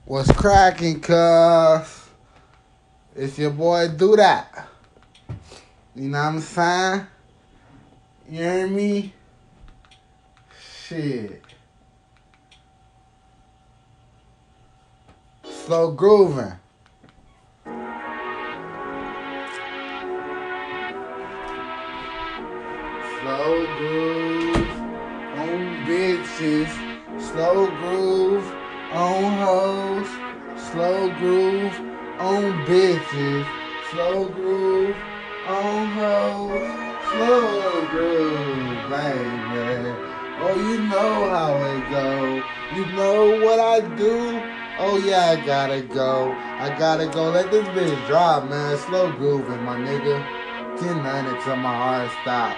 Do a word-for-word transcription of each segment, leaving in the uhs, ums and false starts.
What's cracking, cuz? It's your boy Do That. You know what I'm saying? You hear me? Shit. Slow grooving. Slow groove on bitches. Slow groove on hoes. Slow groove on bitches. Slow groove on hoes. Slow groove, baby. Oh, you know how it go. You know what I do? Oh yeah, I gotta go. I gotta go. Let this bitch drop, man. Slow grooving, my nigga. ten minutes till my heart stop.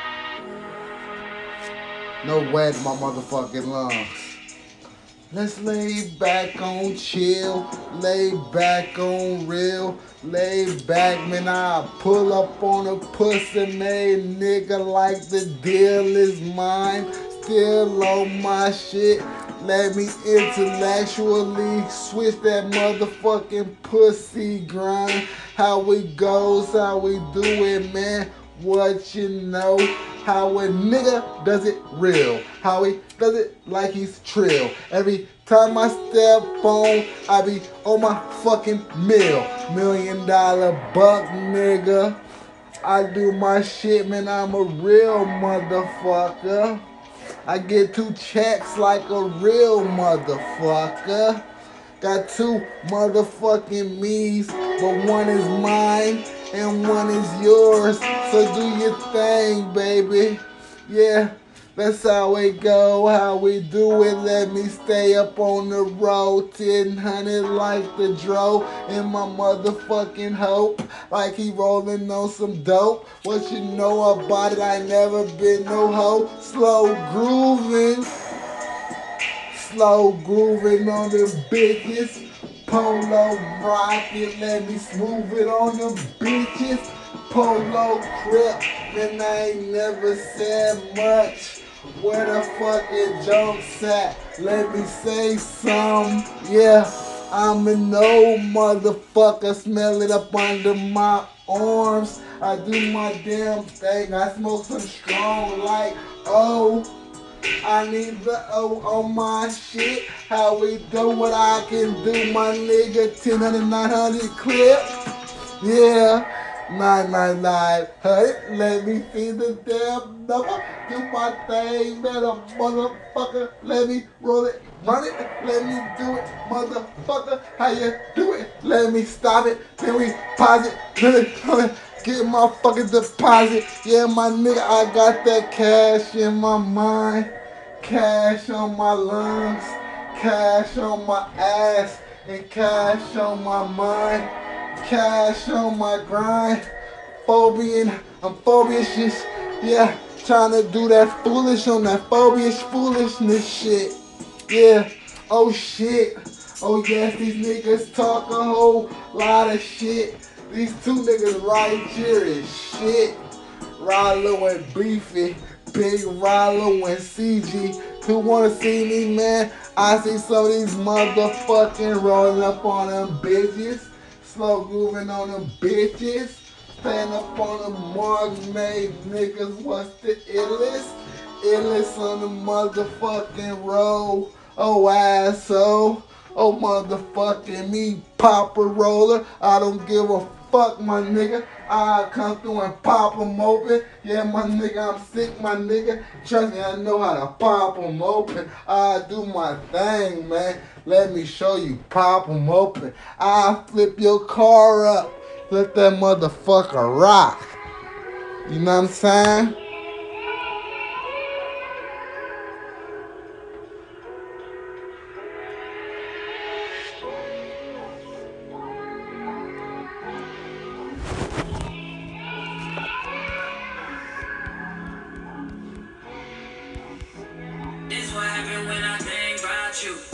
No wet in my motherfucking lungs. Let's lay back on chill, lay back on real, lay back, man. I pull up on a pussy made nigga like the deal is mine. Still on my shit. Let me intellectually switch that motherfucking pussy grind. How it goes, how we do it, man. What you know? How a nigga does it real. How he does it like he's trill. Every time I step on, I be on my fucking mill. Million dollar buck nigga. I do my shit, man. I'm a real motherfucker. I get two checks like a real motherfucker. Got two motherfucking me's, but one is mine and one is yours. So do your thing, baby. Yeah, that's how it go, how we do it. Let me stay up on the road, ten hundred like the dro in my motherfucking hope, like he rolling on some dope. What you know about it? I never been no hoe. Slow grooving. Slow grooving on them bitches. Polo rocket, let me smooth it on them bitches. Polo crip, man, I ain't never said much. Where the fuck is jokes at? Let me say some. Yeah, I'm an old motherfucker, smell it up under my arms. I do my damn thing. I smoke some strong like oh. I need the O on my shit. How we do what I can do, my nigga. ten hundred, nine hundred clip. Yeah. nine nine nine. Hey, let me see the damn number. Do my thing, man. A motherfucker. Let me roll it. Run it. Let me do it. Motherfucker. How you do it? Let me stop it. Then we pause it. Let me get my fucking deposit. Yeah, my nigga, I got that cash in my mind. Cash on my lungs. Cash on my ass. And cash on my mind. Cash on my grind. Phobia, I'm phobious. Yeah, trying to do that foolish on that phobious foolishness shit. Yeah, oh shit. Oh yes, these niggas talk a whole lot of shit. These two niggas right here is shit. Rollo and Beefy, Big Rollo and C G. Who wanna see me, man? I see some of these motherfucking rolling up on them bitches. Slow grooving on them bitches. Stand up on them Morgan made niggas. What's the illest? Illest on the motherfucking road. Oh, asshole. Oh, motherfucking me, Papa Roller. I don't give a fuck, my nigga. I come through and pop them open. Yeah, my nigga, I'm sick, my nigga. Trust me, I know how to pop them open. I do my thing, man. Let me show you, pop them open. I flip your car up. Let that motherfucker rock. You know what I'm saying? This what happened when I think about you.